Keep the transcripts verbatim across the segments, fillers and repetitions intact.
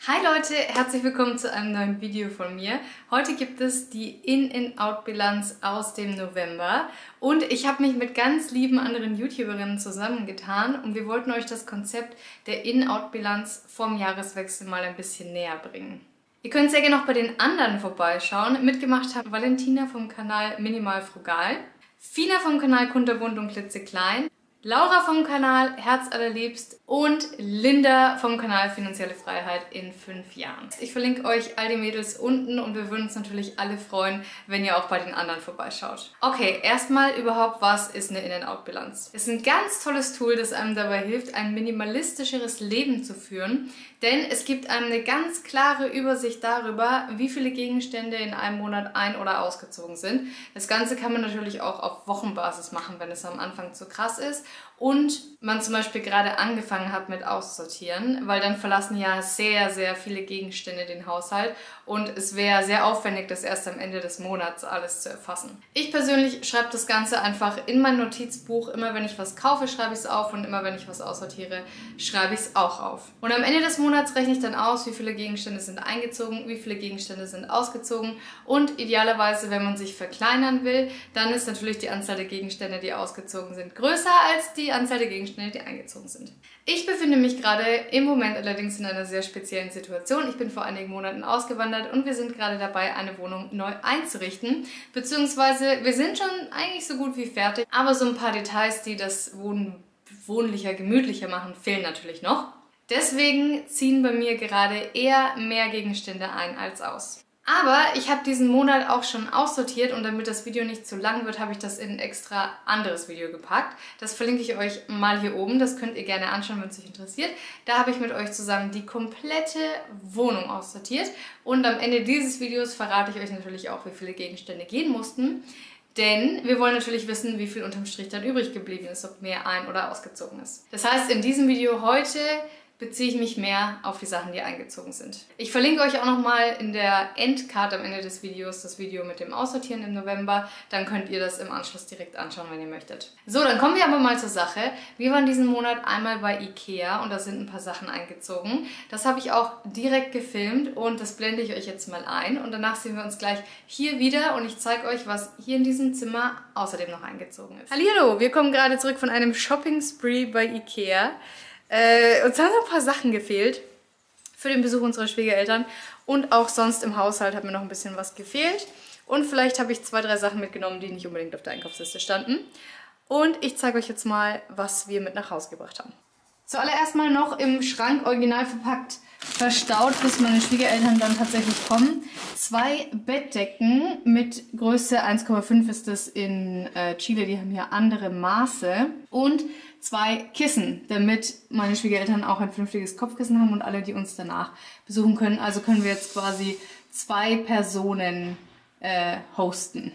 Hi Leute, herzlich willkommen zu einem neuen Video von mir. Heute gibt es die In-In-Out-Bilanz aus dem November und ich habe mich mit ganz lieben anderen YouTuberinnen zusammengetan und wir wollten euch das Konzept der In-Out-Bilanz vom Jahreswechsel mal ein bisschen näher bringen. Ihr könnt sehr gerne noch bei den anderen vorbeischauen. Mitgemacht hat Valentina vom Kanal Minimal Frugal, Fina vom Kanal Kunterbunt und Klitzeklein, Laura vom Kanal Herzallerliebst und Linda vom Kanal Finanzielle Freiheit in fünf Jahren. Ich verlinke euch all die Mädels unten und wir würden uns natürlich alle freuen, wenn ihr auch bei den anderen vorbeischaut. Okay, erstmal überhaupt, was ist eine In-and-Out-Bilanz? Es ist ein ganz tolles Tool, das einem dabei hilft, ein minimalistischeres Leben zu führen, denn es gibt einem eine ganz klare Übersicht darüber, wie viele Gegenstände in einem Monat ein- oder ausgezogen sind. Das Ganze kann man natürlich auch auf Wochenbasis machen, wenn es am Anfang zu krass ist und man zum Beispiel gerade angefangen hat mit Aussortieren, weil dann verlassen ja sehr, sehr viele Gegenstände den Haushalt und es wäre sehr aufwendig, das erst am Ende des Monats alles zu erfassen. Ich persönlich schreibe das Ganze einfach in mein Notizbuch. Immer wenn ich was kaufe, schreibe ich es auf und immer wenn ich was aussortiere, schreibe ich es auch auf. Und am Ende des Monats rechne ich dann aus, wie viele Gegenstände sind eingezogen, wie viele Gegenstände sind ausgezogen und idealerweise, wenn man sich verkleinern will, dann ist natürlich die Anzahl der Gegenstände, die ausgezogen sind, größer als die Anzahl der Gegenstände, die eingezogen sind. Ich befinde mich gerade im Moment allerdings in einer sehr speziellen Situation. Ich bin vor einigen Monaten ausgewandert und wir sind gerade dabei, eine Wohnung neu einzurichten. Beziehungsweise wir sind schon eigentlich so gut wie fertig, aber so ein paar Details, die das Wohnen wohnlicher, gemütlicher machen, fehlen natürlich noch. Deswegen ziehen bei mir gerade eher mehr Gegenstände ein als aus. Aber ich habe diesen Monat auch schon aussortiert und damit das Video nicht zu lang wird, habe ich das in ein extra anderes Video gepackt. Das verlinke ich euch mal hier oben, das könnt ihr gerne anschauen, wenn es euch interessiert. Da habe ich mit euch zusammen die komplette Wohnung aussortiert und am Ende dieses Videos verrate ich euch natürlich auch, wie viele Gegenstände gehen mussten. Denn wir wollen natürlich wissen, wie viel unterm Strich dann übrig geblieben ist, ob mehr ein- oder ausgezogen ist. Das heißt, in diesem Video heute beziehe ich mich mehr auf die Sachen, die eingezogen sind. Ich verlinke euch auch nochmal in der Endcard am Ende des Videos das Video mit dem Aussortieren im November. Dann könnt ihr das im Anschluss direkt anschauen, wenn ihr möchtet. So, dann kommen wir aber mal zur Sache. Wir waren diesen Monat einmal bei Ikea und da sind ein paar Sachen eingezogen. Das habe ich auch direkt gefilmt und das blende ich euch jetzt mal ein. Und danach sehen wir uns gleich hier wieder und ich zeige euch, was hier in diesem Zimmer außerdem noch eingezogen ist. Hallihallo, wir kommen gerade zurück von einem Shopping-Spree bei Ikea. Äh, uns haben noch ein paar Sachen gefehlt für den Besuch unserer Schwiegereltern und auch sonst im Haushalt hat mir noch ein bisschen was gefehlt und vielleicht habe ich zwei, drei Sachen mitgenommen, die nicht unbedingt auf der Einkaufsliste standen und ich zeige euch jetzt mal, was wir mit nach Hause gebracht haben. Zuallererst mal noch im Schrank original verpackt, verstaut, bis meine Schwiegereltern dann tatsächlich kommen. Zwei Bettdecken mit Größe eins Komma fünf ist das in äh, Chile, die haben hier andere Maße und zwei Kissen, damit meine Schwiegereltern auch ein vernünftiges Kopfkissen haben und alle, die uns danach besuchen können. Also können wir jetzt quasi zwei Personen äh, hosten.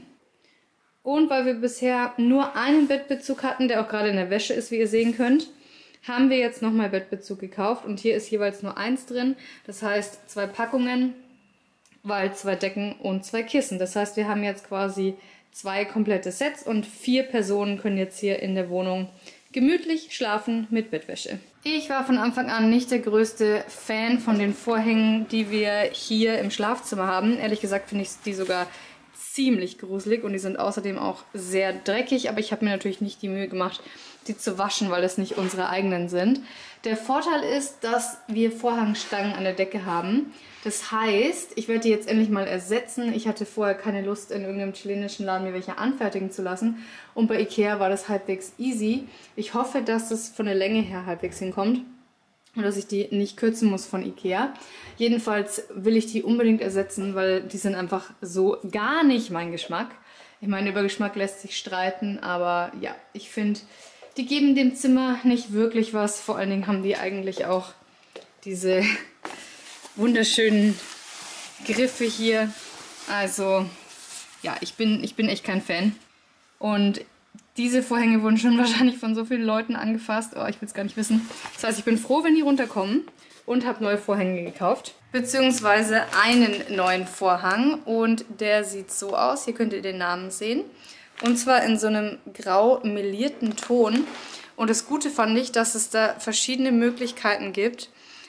Und weil wir bisher nur einen Bettbezug hatten, der auch gerade in der Wäsche ist, wie ihr sehen könnt, haben wir jetzt nochmal Bettbezug gekauft und hier ist jeweils nur eins drin. Das heißt zwei Packungen, weil zwei Decken und zwei Kissen. Das heißt, wir haben jetzt quasi zwei komplette Sets und vier Personen können jetzt hier in der Wohnung gemütlich schlafen mit Bettwäsche. Ich war von Anfang an nicht der größte Fan von den Vorhängen, die wir hier im Schlafzimmer haben. Ehrlich gesagt finde ich die sogar ziemlich gruselig und die sind außerdem auch sehr dreckig, aber ich habe mir natürlich nicht die Mühe gemacht, die zu waschen, weil das nicht unsere eigenen sind. Der Vorteil ist, dass wir Vorhangstangen an der Decke haben. Das heißt, ich werde die jetzt endlich mal ersetzen. Ich hatte vorher keine Lust, in irgendeinem chilenischen Laden mir welche anfertigen zu lassen. Und bei Ikea war das halbwegs easy. Ich hoffe, dass es von der Länge her halbwegs hinkommt und dass ich die nicht kürzen muss von Ikea. Jedenfalls will ich die unbedingt ersetzen, weil die sind einfach so gar nicht mein Geschmack. Ich meine, über Geschmack lässt sich streiten, aber ja, ich finde, die geben dem Zimmer nicht wirklich was. Vor allen Dingen haben die eigentlich auch diese wunderschönen Griffe hier. Also ja, ich bin, ich bin echt kein Fan. Und diese Vorhänge wurden schon wahrscheinlich von so vielen Leuten angefasst. Oh, ich will es gar nicht wissen. Das heißt, ich bin froh, wenn die runterkommen und habe neue Vorhänge gekauft. Beziehungsweise einen neuen Vorhang und der sieht so aus. Hier könnt ihr den Namen sehen. Und zwar in so einem grau melierten Ton. Und das Gute fand ich, dass es da verschiedene Möglichkeiten gibt,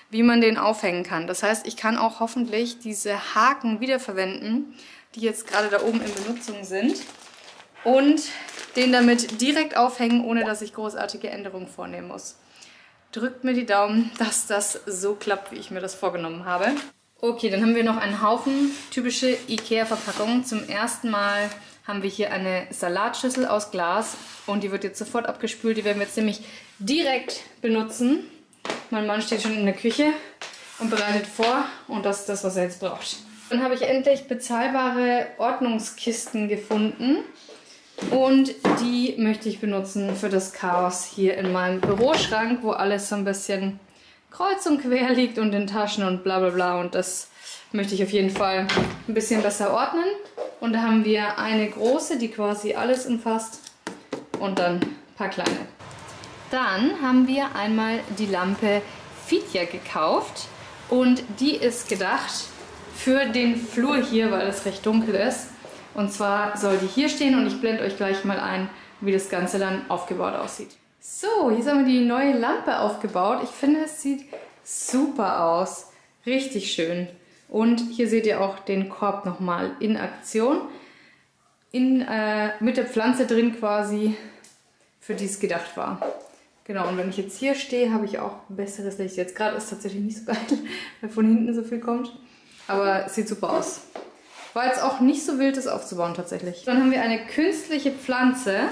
wie man den aufhängen kann. Das heißt, ich kann auch hoffentlich diese Haken wiederverwenden, die jetzt gerade da oben in Benutzung sind, und den damit direkt aufhängen, ohne dass ich großartige Änderungen vornehmen muss. Drückt mir die Daumen, dass das so klappt, wie ich mir das vorgenommen habe. Okay, dann haben wir noch einen Haufen typische Ikea-Verpackungen. Zum ersten Mal haben wir hier eine Salatschüssel aus Glas und die wird jetzt sofort abgespült. Die werden wir jetzt nämlich direkt benutzen. Mein Mann steht schon in der Küche und bereitet vor und das ist das, was er jetzt braucht. Dann habe ich endlich bezahlbare Ordnungskisten gefunden und die möchte ich benutzen für das Chaos hier in meinem Büroschrank, wo alles so ein bisschen kreuz und quer liegt und in Taschen und bla bla bla, und das möchte ich auf jeden Fall ein bisschen besser ordnen. Und da haben wir eine große, die quasi alles umfasst, und dann ein paar kleine. Dann haben wir einmal die Lampe Fitja gekauft und die ist gedacht für den Flur hier, weil es recht dunkel ist. Und zwar soll die hier stehen und ich blende euch gleich mal ein, wie das Ganze dann aufgebaut aussieht. So, jetzt haben wir die neue Lampe aufgebaut. Ich finde, es sieht super aus. Richtig schön. Und hier seht ihr auch den Korb nochmal in Aktion. In, äh, mit der Pflanze drin quasi, für die es gedacht war. Genau, und wenn ich jetzt hier stehe, habe ich auch besseres Licht. Jetzt gerade ist es tatsächlich nicht so geil, weil von hinten so viel kommt. Aber es sieht super aus. War jetzt auch nicht so wild, das aufzubauen tatsächlich. Dann haben wir eine künstliche Pflanze,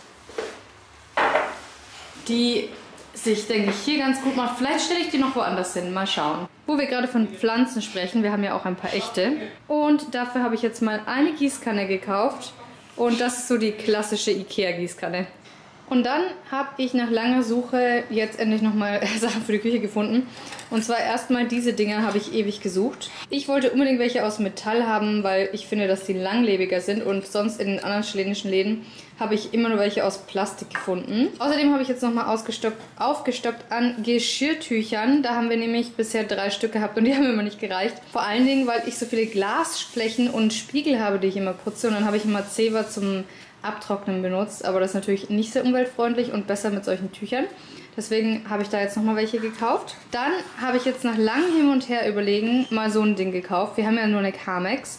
die sich, denke ich, hier ganz gut macht. Vielleicht stelle ich die noch woanders hin, mal schauen. Wo wir gerade von Pflanzen sprechen, wir haben ja auch ein paar echte. Und dafür habe ich jetzt mal eine Gießkanne gekauft. Und das ist so die klassische Ikea-Gießkanne. Und dann habe ich nach langer Suche jetzt endlich nochmal Sachen für die Küche gefunden. Und zwar erstmal diese Dinger habe ich ewig gesucht. Ich wollte unbedingt welche aus Metall haben, weil ich finde, dass die langlebiger sind. Und sonst in den anderen chilenischen Läden habe ich immer nur welche aus Plastik gefunden. Außerdem habe ich jetzt nochmal ausgestockt, aufgestockt an Geschirrtüchern. Da haben wir nämlich bisher drei Stück gehabt und die haben mir immer nicht gereicht. Vor allen Dingen, weil ich so viele Glasflächen und Spiegel habe, die ich immer putze. Und dann habe ich immer Zewa zum Abtrocknen benutzt, aber das ist natürlich nicht sehr umweltfreundlich und besser mit solchen Tüchern. Deswegen habe ich da jetzt nochmal welche gekauft. Dann habe ich jetzt nach langem Hin und Her überlegen mal so ein Ding gekauft. Wir haben ja nur eine Carmex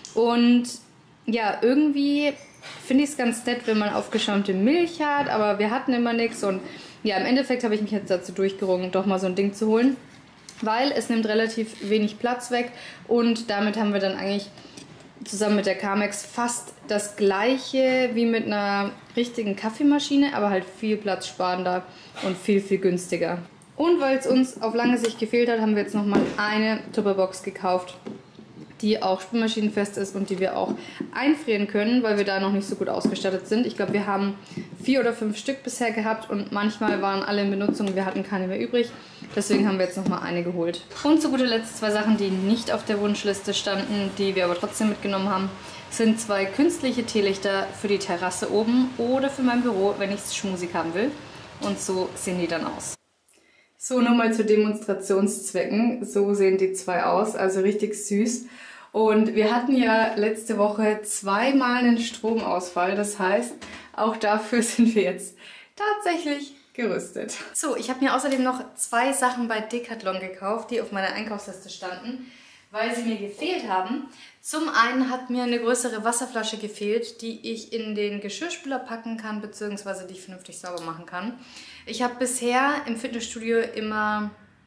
und ja, irgendwie finde ich es ganz nett, wenn man aufgeschäumte Milch hat, aber wir hatten immer nichts und ja, im Endeffekt habe ich mich jetzt dazu durchgerungen, doch mal so ein Ding zu holen, weil es nimmt relativ wenig Platz weg und damit haben wir dann eigentlich zusammen mit der Carmex fast das gleiche wie mit einer richtigen Kaffeemaschine, aber halt viel platzsparender und viel, viel günstiger. Und weil es uns auf lange Sicht gefehlt hat, haben wir jetzt nochmal eine Tupperbox gekauft, die auch spülmaschinenfest ist und die wir auch einfrieren können, weil wir da noch nicht so gut ausgestattet sind. Ich glaube, wir haben vier oder fünf Stück bisher gehabt und manchmal waren alle in Benutzung und wir hatten keine mehr übrig. Deswegen haben wir jetzt nochmal eine geholt. Und zu guter Letzt zwei Sachen, die nicht auf der Wunschliste standen, die wir aber trotzdem mitgenommen haben, sind zwei künstliche Teelichter für die Terrasse oben oder für mein Büro, wenn ich es schmusig haben will. Und so sehen die dann aus. So, nur mal zu Demonstrationszwecken. So sehen die zwei aus, also richtig süß. Und wir hatten ja letzte Woche zweimal einen Stromausfall. Das heißt, auch dafür sind wir jetzt tatsächlich gerüstet. So, ich habe mir außerdem noch zwei Sachen bei Decathlon gekauft, die auf meiner Einkaufsliste standen, weil sie mir gefehlt haben. Zum einen hat mir eine größere Wasserflasche gefehlt, die ich in den Geschirrspüler packen kann, beziehungsweise die ich vernünftig sauber machen kann. Ich habe bisher im Fitnessstudio immer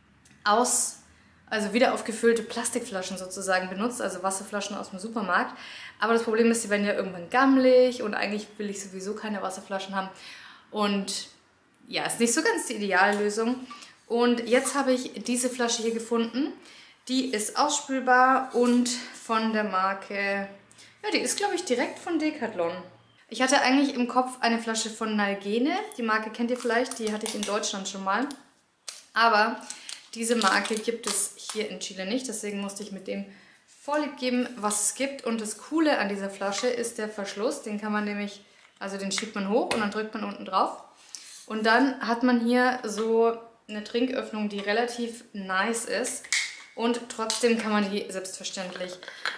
aus, also wieder aufgefüllte Plastikflaschen sozusagen benutzt, also Wasserflaschen aus dem Supermarkt. Aber das Problem ist, sie werden ja irgendwann gammelig und eigentlich will ich sowieso keine Wasserflaschen haben. Und ja, ist nicht so ganz die Ideallösung. Und jetzt habe ich diese Flasche hier gefunden. Die ist ausspülbar und von der Marke, ja, die ist glaube ich direkt von Decathlon. Ich hatte eigentlich im Kopf eine Flasche von Nalgene, die Marke kennt ihr vielleicht, die hatte ich in Deutschland schon mal. Aber diese Marke gibt es hier in Chile nicht, deswegen musste ich mit dem Vorlieb geben, was es gibt. Und das Coole an dieser Flasche ist der Verschluss, den kann man nämlich, also den schiebt man hoch und dann drückt man unten drauf. Und dann hat man hier so eine Trinköffnung, die relativ nice ist. Und trotzdem kann man die selbstverständlich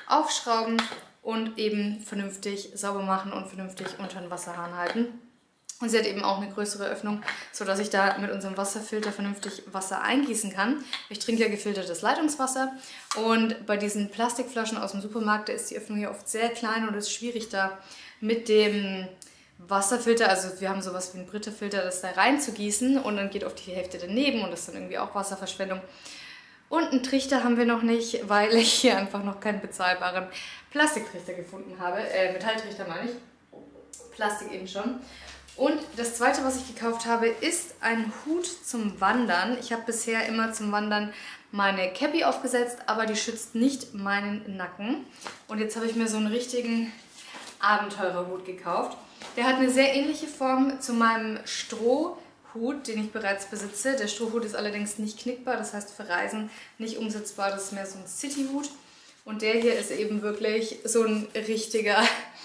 aufschrauben und eben vernünftig sauber machen und vernünftig unter den Wasserhahn halten. Und sie hat eben auch eine größere Öffnung, sodass ich da mit unserem Wasserfilter vernünftig Wasser eingießen kann. Ich trinke ja gefiltertes Leitungswasser und bei diesen Plastikflaschen aus dem Supermarkt, da ist die Öffnung ja oft sehr klein und es ist schwierig da mit dem Wasserfilter, also wir haben sowas wie einen Brita-Filter, das da reinzugießen und dann geht oft die Hälfte daneben und das ist dann irgendwie auch Wasserverschwendung. Und einen Trichter haben wir noch nicht, weil ich hier einfach noch keinen bezahlbaren Plastiktrichter gefunden habe. Äh, Metalltrichter meine ich. Plastik eben schon. Und das zweite, was ich gekauft habe, ist ein Hut zum Wandern. Ich habe bisher immer zum Wandern meine Cappy aufgesetzt, aber die schützt nicht meinen Nacken. Und jetzt habe ich mir so einen richtigen Abenteurerhut gekauft. Der hat eine sehr ähnliche Form zu meinem Strohhut, den ich bereits besitze. Der Strohhut ist allerdings nicht knickbar, das heißt für Reisen nicht umsetzbar. Das ist mehr so ein Cityhut. Und der hier ist eben wirklich so ein richtiger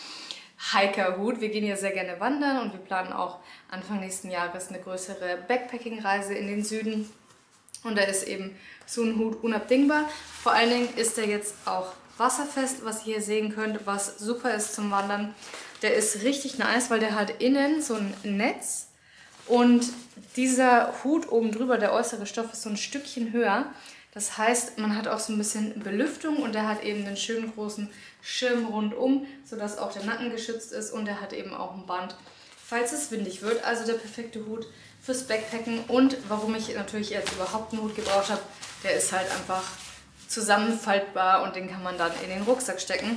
Hiker-Hut. Wir gehen ja sehr gerne wandern und wir planen auch Anfang nächsten Jahres eine größere Backpacking-Reise in den Süden. Und da ist eben so ein Hut unabdingbar. Vor allen Dingen ist er jetzt auch wasserfest, was ihr hier sehen könnt, was super ist zum Wandern. Der ist richtig nice, weil der hat innen so ein Netz und dieser Hut oben drüber, der äußere Stoff, ist so ein Stückchen höher. Das heißt, man hat auch so ein bisschen Belüftung und der hat eben einen schönen großen Schirm rundum, sodass auch der Nacken geschützt ist und er hat eben auch ein Band, falls es windig wird. Also der perfekte Hut fürs Backpacken und warum ich natürlich jetzt überhaupt einen Hut gebraucht habe, der ist halt einfach zusammenfaltbar und den kann man dann in den Rucksack stecken.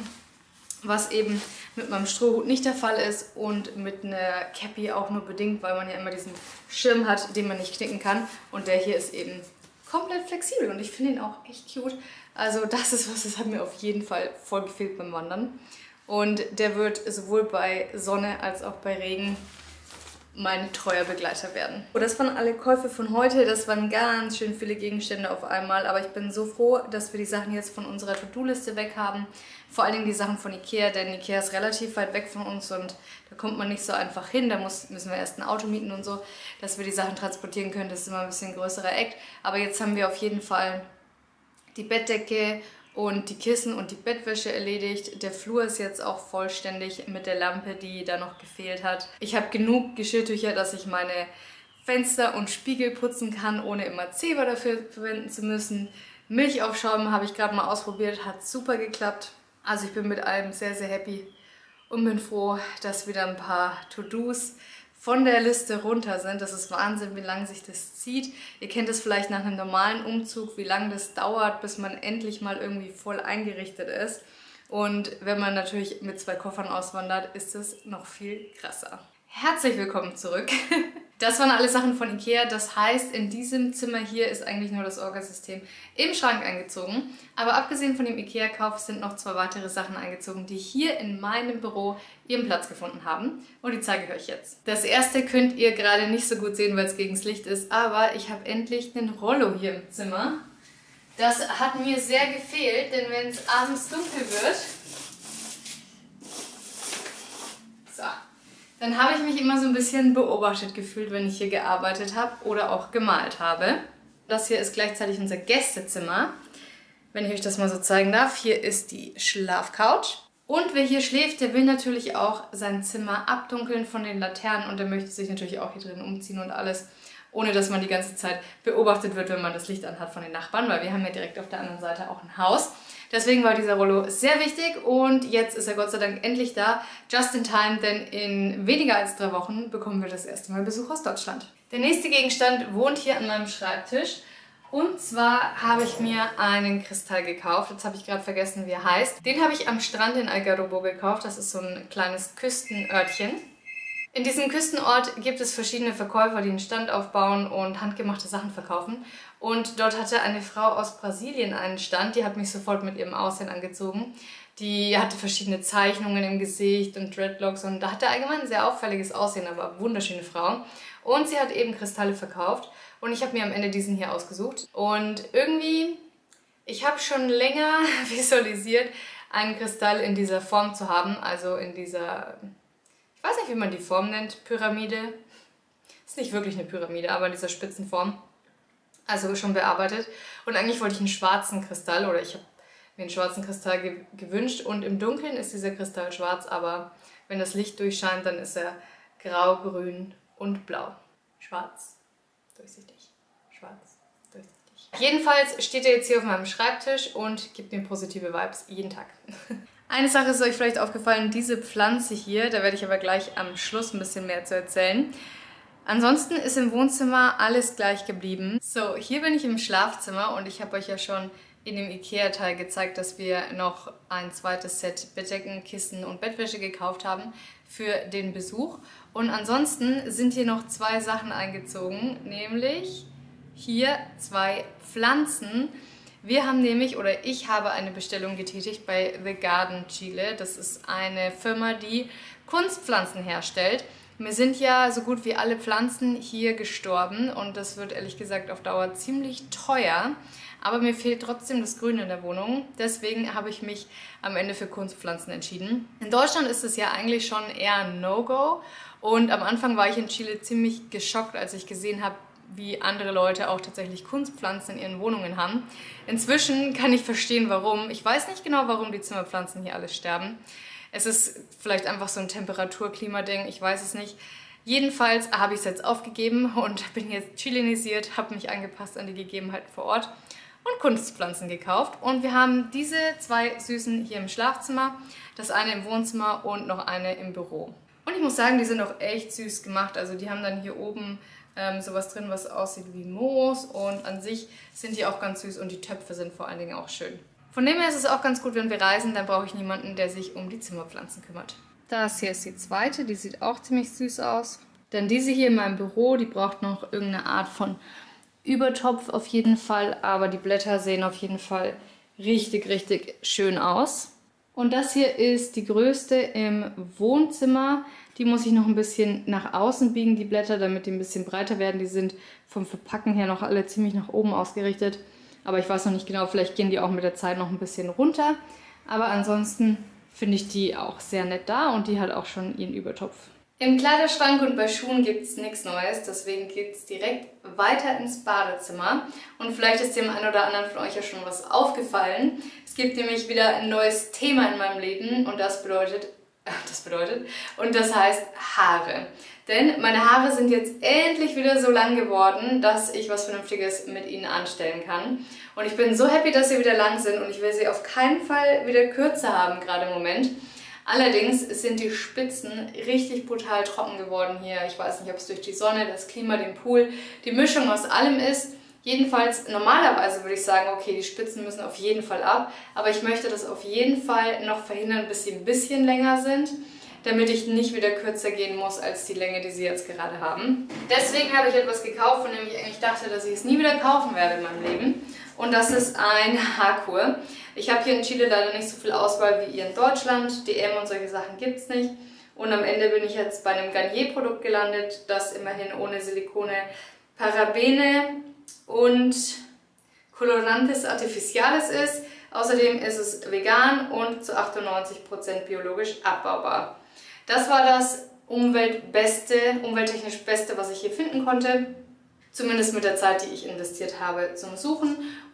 Was eben mit meinem Strohhut nicht der Fall ist und mit einer Cappy auch nur bedingt, weil man ja immer diesen Schirm hat, den man nicht knicken kann. Und der hier ist eben komplett flexibel und ich finde ihn auch echt cute. Also das ist was, das hat mir auf jeden Fall voll gefehlt beim Wandern. Und der wird sowohl bei Sonne als auch bei Regen mein treuer Begleiter werden. Und das waren alle Käufe von heute. Das waren ganz schön viele Gegenstände auf einmal. Aber ich bin so froh, dass wir die Sachen jetzt von unserer To-Do-Liste weg haben. Vor allen Dingen die Sachen von Ikea, denn Ikea ist relativ weit weg von uns und da kommt man nicht so einfach hin. Da muss, müssen wir erst ein Auto mieten und so, dass wir die Sachen transportieren können. Das ist immer ein bisschen ein größerer Act. Aber jetzt haben wir auf jeden Fall die Bettdecke und die Kissen und die Bettwäsche erledigt. Der Flur ist jetzt auch vollständig mit der Lampe, die da noch gefehlt hat. Ich habe genug Geschirrtücher, dass ich meine Fenster und Spiegel putzen kann, ohne immer Zewa dafür verwenden zu müssen. Milch aufschäumen habe ich gerade mal ausprobiert, hat super geklappt. Also ich bin mit allem sehr, sehr happy und bin froh, dass wieder ein paar To-Dos von der Liste runter sind. Das ist Wahnsinn, wie lange sich das zieht. Ihr kennt es vielleicht nach einem normalen Umzug, wie lange das dauert, bis man endlich mal irgendwie voll eingerichtet ist. Und wenn man natürlich mit zwei Koffern auswandert, ist es noch viel krasser. Herzlich willkommen zurück. Das waren alle Sachen von Ikea. Das heißt, in diesem Zimmer hier ist eigentlich nur das Orgasystem im Schrank eingezogen. Aber abgesehen von dem Ikea-Kauf sind noch zwei weitere Sachen eingezogen, die hier in meinem Büro ihren Platz gefunden haben. Und die zeige ich euch jetzt. Das erste könnt ihr gerade nicht so gut sehen, weil es gegen das Licht ist. Aber ich habe endlich einen Rollo hier im Zimmer. Das hat mir sehr gefehlt, denn wenn es abends dunkel wird, so, dann habe ich mich immer so ein bisschen beobachtet gefühlt, wenn ich hier gearbeitet habe oder auch gemalt habe. Das hier ist gleichzeitig unser Gästezimmer, wenn ich euch das mal so zeigen darf. Hier ist die Schlafcouch. Und wer hier schläft, der will natürlich auch sein Zimmer abdunkeln von den Laternen und der möchte sich natürlich auch hier drin umziehen und alles, ohne dass man die ganze Zeit beobachtet wird, wenn man das Licht anhat von den Nachbarn, weil wir haben ja direkt auf der anderen Seite auch ein Haus. Deswegen war dieser Rollo sehr wichtig und jetzt ist er Gott sei Dank endlich da, just in time, denn in weniger als drei Wochen bekommen wir das erste Mal Besuch aus Deutschland. Der nächste Gegenstand wohnt hier an meinem Schreibtisch und zwar habe ich mir einen Kristall gekauft, jetzt habe ich gerade vergessen, wie er heißt. Den habe ich am Strand in Algarrobo gekauft, das ist so ein kleines Küstenörtchen. In diesem Küstenort gibt es verschiedene Verkäufer, die einen Stand aufbauen und handgemachte Sachen verkaufen. Und dort hatte eine Frau aus Brasilien einen Stand, die hat mich sofort mit ihrem Aussehen angezogen. Die hatte verschiedene Zeichnungen im Gesicht und Dreadlocks und da hatte allgemein ein sehr auffälliges Aussehen, aber wunderschöne Frau. Und sie hat eben Kristalle verkauft und ich habe mir am Ende diesen hier ausgesucht. Und irgendwie, ich habe schon länger visualisiert, einen Kristall in dieser Form zu haben, also in dieser... Ich weiß nicht, wie man die Form nennt, Pyramide. Ist nicht wirklich eine Pyramide, aber in dieser Spitzenform. Also schon bearbeitet. Und eigentlich wollte ich einen schwarzen Kristall oder ich habe mir einen schwarzen Kristall ge gewünscht. Und im Dunkeln ist dieser Kristall schwarz, aber wenn das Licht durchscheint, dann ist er grau, grün und blau. Schwarz, durchsichtig, schwarz, durchsichtig. Jedenfalls steht er jetzt hier auf meinem Schreibtisch und gibt mir positive Vibes jeden Tag. Eine Sache ist euch vielleicht aufgefallen, diese Pflanze hier, da werde ich aber gleich am Schluss ein bisschen mehr zu erzählen. Ansonsten ist im Wohnzimmer alles gleich geblieben. So, hier bin ich im Schlafzimmer und ich habe euch ja schon in dem Ikea-Teil gezeigt, dass wir noch ein zweites Set Bettdecken, Kissen und Bettwäsche gekauft haben für den Besuch. Und ansonsten sind hier noch zwei Sachen eingezogen, nämlich hier zwei Pflanzen. Wir haben nämlich, oder ich habe eine Bestellung getätigt bei The Garden Chile. Das ist eine Firma, die Kunstpflanzen herstellt. Mir sind ja so gut wie alle Pflanzen hier gestorben und das wird ehrlich gesagt auf Dauer ziemlich teuer. Aber mir fehlt trotzdem das Grün in der Wohnung. Deswegen habe ich mich am Ende für Kunstpflanzen entschieden. In Deutschland ist es ja eigentlich schon eher ein No-Go. Und am Anfang war ich in Chile ziemlich geschockt, als ich gesehen habe, wie andere Leute auch tatsächlich Kunstpflanzen in ihren Wohnungen haben. Inzwischen kann ich verstehen, warum. Ich weiß nicht genau, warum die Zimmerpflanzen hier alle sterben. Es ist vielleicht einfach so ein Temperatur-Klima-Ding, ich weiß es nicht. Jedenfalls habe ich es jetzt aufgegeben und bin jetzt chilenisiert, habe mich angepasst an die Gegebenheiten vor Ort und Kunstpflanzen gekauft. Und wir haben diese zwei Süßen hier im Schlafzimmer, das eine im Wohnzimmer und noch eine im Büro. Und ich muss sagen, die sind auch echt süß gemacht. Also die haben dann hier oben ähm, sowas drin, was aussieht wie Moos und an sich sind die auch ganz süß und die Töpfe sind vor allen Dingen auch schön. Von dem her ist es auch ganz gut, wenn wir reisen, dann brauche ich niemanden, der sich um die Zimmerpflanzen kümmert. Das hier ist die zweite, die sieht auch ziemlich süß aus. Dann diese hier in meinem Büro, die braucht noch irgendeine Art von Übertopf auf jeden Fall, aber die Blätter sehen auf jeden Fall richtig, richtig schön aus. Und das hier ist die größte im Wohnzimmer. Die muss ich noch ein bisschen nach außen biegen, die Blätter, damit die ein bisschen breiter werden. Die sind vom Verpacken her noch alle ziemlich nach oben ausgerichtet. Aber ich weiß noch nicht genau, vielleicht gehen die auch mit der Zeit noch ein bisschen runter. Aber ansonsten finde ich die auch sehr nett da und die hat auch schon ihren Übertopf. Im Kleiderschrank und bei Schuhen gibt es nichts Neues, deswegen geht es direkt weiter ins Badezimmer. Und vielleicht ist dem einen oder anderen von euch ja schon was aufgefallen. Es gibt nämlich wieder ein neues Thema in meinem Leben und das bedeutet, das bedeutet, und das heißt Haare. Denn meine Haare sind jetzt endlich wieder so lang geworden, dass ich was Vernünftiges mit ihnen anstellen kann. Und ich bin so happy, dass sie wieder lang sind und ich will sie auf keinen Fall wieder kürzer haben, gerade im Moment. Allerdings sind die Spitzen richtig brutal trocken geworden hier. Ich weiß nicht, ob es durch die Sonne, das Klima, den Pool, die Mischung aus allem ist. Jedenfalls, normalerweise würde ich sagen, okay, die Spitzen müssen auf jeden Fall ab. Aber ich möchte das auf jeden Fall noch verhindern, bis sie ein bisschen länger sind, damit ich nicht wieder kürzer gehen muss als die Länge, die sie jetzt gerade haben. Deswegen habe ich etwas gekauft, von dem ich eigentlich dachte, dass ich es nie wieder kaufen werde in meinem Leben. Und das ist ein Haarkur. Ich habe hier in Chile leider nicht so viel Auswahl wie ihr in Deutschland. D M und solche Sachen gibt es nicht. Und am Ende bin ich jetzt bei einem Garnier-Produkt gelandet, das immerhin ohne Silikone, Parabene und Colorantes Artificiales ist. Außerdem ist es vegan und zu achtundneunzig Prozent biologisch abbaubar. Das war das umweltbeste, umwelttechnisch Beste, was ich hier finden konnte. Zumindest mit der Zeit, die ich investiert habe zum Suchen.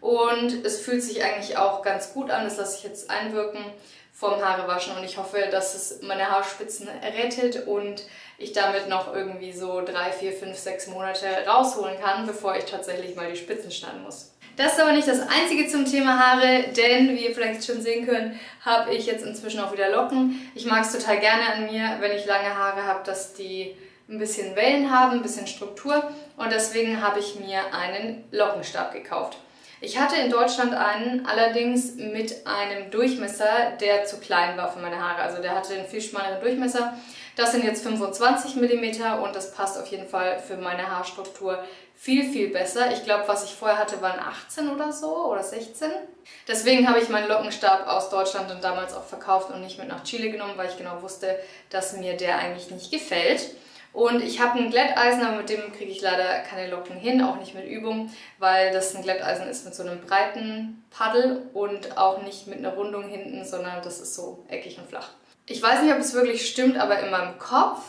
Und es fühlt sich eigentlich auch ganz gut an. Das lasse ich jetzt einwirken vorm Haarewaschen. Und ich hoffe, dass es meine Haarspitzen rettet und ich damit noch irgendwie so drei, vier, fünf, sechs Monate rausholen kann, bevor ich tatsächlich mal die Spitzen schneiden muss. Das ist aber nicht das Einzige zum Thema Haare, denn wie ihr vielleicht schon sehen könnt, habe ich jetzt inzwischen auch wieder Locken. Ich mag es total gerne an mir, wenn ich lange Haare habe, dass die ein bisschen Wellen haben, ein bisschen Struktur und deswegen habe ich mir einen Lockenstab gekauft. Ich hatte in Deutschland einen, allerdings mit einem Durchmesser, der zu klein war für meine Haare. Also der hatte einen viel schmaleren Durchmesser. Das sind jetzt fünfundzwanzig Millimeter und das passt auf jeden Fall für meine Haarstruktur viel, viel besser. Ich glaube, was ich vorher hatte, waren achtzehn oder so oder sechzehn. Deswegen habe ich meinen Lockenstab aus Deutschland dann damals auch verkauft und nicht mit nach Chile genommen, weil ich genau wusste, dass mir der eigentlich nicht gefällt. Und ich habe ein Glätteisen, aber mit dem kriege ich leider keine Locken hin, auch nicht mit Übung, weil das ein Glätteisen ist mit so einem breiten Paddel und auch nicht mit einer Rundung hinten, sondern das ist so eckig und flach. Ich weiß nicht, ob es wirklich stimmt, aber in meinem Kopf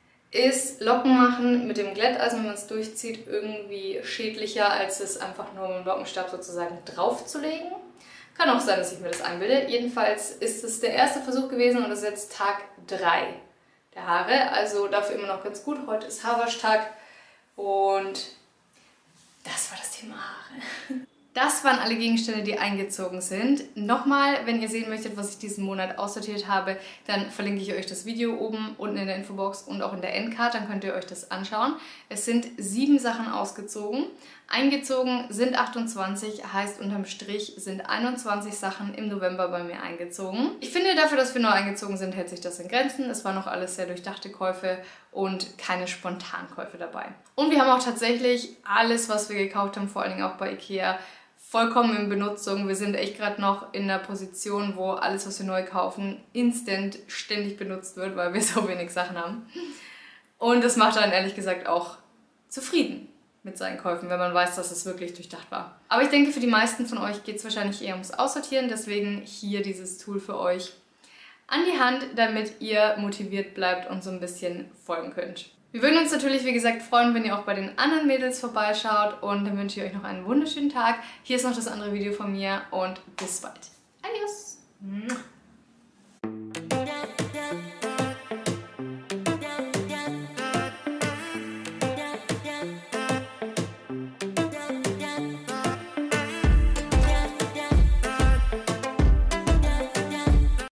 ist Locken machen mit dem Glätteisen, wenn man es durchzieht, irgendwie schädlicher, als es einfach nur mit dem Lockenstab sozusagen draufzulegen. Kann auch sein, dass ich mir das einbilde. Jedenfalls ist es der erste Versuch gewesen und es ist jetzt Tag drei. der Haare. Also dafür immer noch ganz gut. Heute ist Haarwaschtag und das war das Thema Haare. Das waren alle Gegenstände, die eingezogen sind. Nochmal, wenn ihr sehen möchtet, was ich diesen Monat aussortiert habe, dann verlinke ich euch das Video oben unten in der Infobox und auch in der Endcard, dann könnt ihr euch das anschauen. Es sind sieben Sachen ausgezogen. Eingezogen sind achtundzwanzig, heißt unterm Strich sind einundzwanzig Sachen im November bei mir eingezogen. Ich finde, dafür, dass wir neu eingezogen sind, hält sich das in Grenzen. Es waren noch alles sehr durchdachte Käufe und keine Spontankäufe dabei. Und wir haben auch tatsächlich alles, was wir gekauft haben, vor allen Dingen auch bei Ikea, vollkommen in Benutzung. Wir sind echt gerade noch in einer Position, wo alles, was wir neu kaufen, instant ständig benutzt wird, weil wir so wenig Sachen haben. Und das macht dann ehrlich gesagt auch zufrieden mit seinen Käufen, wenn man weiß, dass es wirklich durchdacht war. Aber ich denke, für die meisten von euch geht es wahrscheinlich eher ums Aussortieren, deswegen hier dieses Tool für euch an die Hand, damit ihr motiviert bleibt und so ein bisschen folgen könnt. Wir würden uns natürlich, wie gesagt, freuen, wenn ihr auch bei den anderen Mädels vorbeischaut und dann wünsche ich euch noch einen wunderschönen Tag. Hier ist noch das andere Video von mir und bis bald.